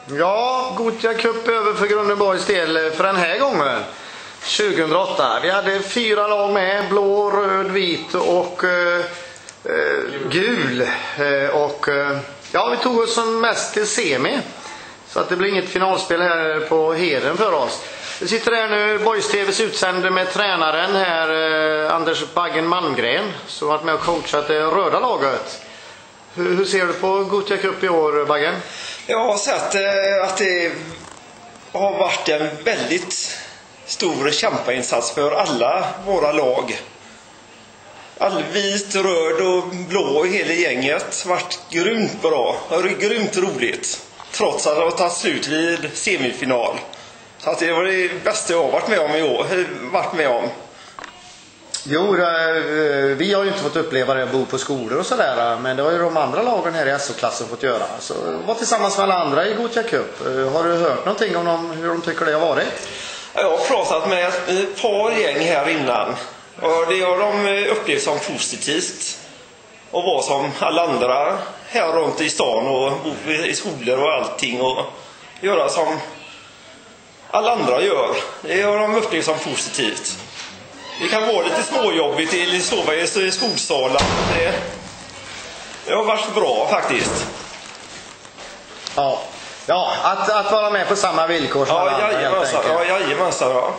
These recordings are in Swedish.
Ja, Gothia Cup över för Grönneborgs del för den här gången. 2008. Vi hade 4 lag med. Blå, röd, vit och gul. Vi tog oss som mest till semi. Så att det blir inget finalspel här på Heden för oss. Vi sitter här nu, Boys TVs utsände med tränaren här, Anders Baggen Malmgren, som har varit med och coachat det röda laget. Hur ser du på Gothia Cup i år, Baggen? Jag har sett att det har varit en väldigt stor kämpainsats för alla våra lag. All vit, röd och blå i hela gänget varit grymt bra. Grymt roligt. Trots att det har tagit slut vid semifinal. Så att det var det bästa jag har varit med om i år. Jo, vi har ju inte fått uppleva det att bo på skolor och sådär. Men det har ju de andra lagen här i SO-klassen fått göra. Så var tillsammans med alla andra i Gothia Cup. Har du hört någonting om hur de tycker det har varit? Jag har pratat med ett par gäng här innan. Och det har de upplevt som positivt. Och vara som alla andra här runt i stan och bo i skolor och allting. Och göra som alla andra gör. Det har de upplevt som positivt. Det kan vara lite småjobbigt eller sova i skolsalen. Det har varit bra faktiskt. Ja, att vara med på samma villkor som alla andra, helt enkelt. Jajamensan. Ja.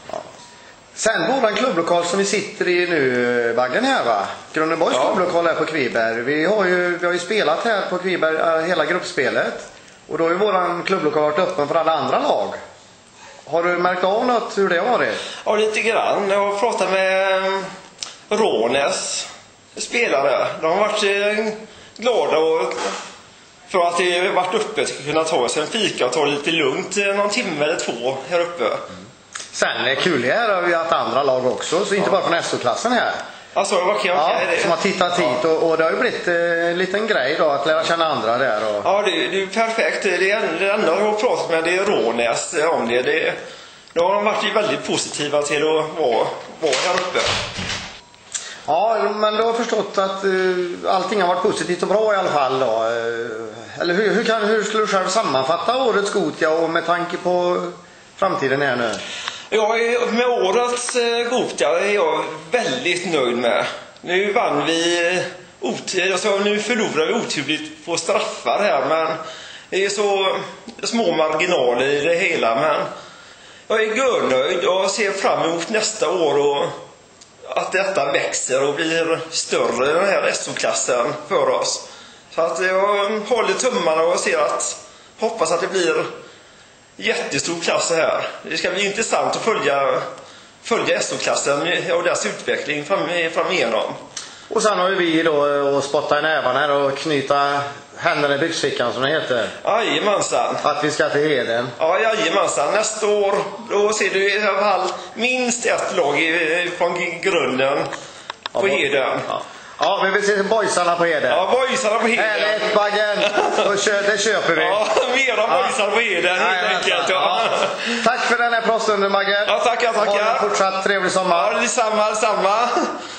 Sen våran klubblokal som vi sitter i nu, Baggen här, va? Grönneborgs klubblokal här på Kviberg. Vi har ju spelat här på Kviberg hela gruppspelet. Och då är våran klubblokal varit öppen för alla andra lag. Har du märkt av något hur det har varit? Ja, lite grann. Jag har pratat med Rånäs spelare. De har varit glada för att det har varit uppe att kunna ta sig en fika och ta det lite lugnt någon timme eller 2 här uppe. Sen är kul här har vi haft andra lag också, så inte bara från SO-klassen här. Alltså, okej. Som har tittat hit och det har ju blivit en liten grej då att lära känna andra där. Ja, det är perfekt. Det enda jag har pratat med det är Rånäs om det. Då har de varit väldigt positiva till att vara här uppe. Ja, men du har förstått att allting har varit positivt och bra i alla fall då. Eller hur skulle du själv sammanfatta årets Gothia och med tanke på framtiden här nu? Ja, med årets Gothia är jag väldigt nöjd med. Nu vann vi nu förlorar vi oturligt på straffar här, men det är så små marginaler i det hela. Men jag är görnöjd och ser fram emot nästa år och att detta växer och blir större, den här SO-klassen för oss. Så att jag håller tummarna och hoppas att det blir jättestor klass här. Det ska bli intressant att följa SO-klassen och dess utveckling framigenom. Och sen har ju vi då att spotta i nävarna här och knyta händerna i byxfickan som det heter. Jajamensan. Att vi ska till Heden. Ja, jajamensan. Nästa år då ser du i alla fall minst ett lag från grunden på Heden. Ja, vi vill se boysarna på Heden. Ja, boysarna på Heden. Härligt, Baggen. Det köper vi. Ja, mera boysar på Heden helt enkelt. Ja. Tack för den här pratstunden, Baggen. Ja, tackar. Ha en fortsatt trevlig sommar. Ja, detsamma.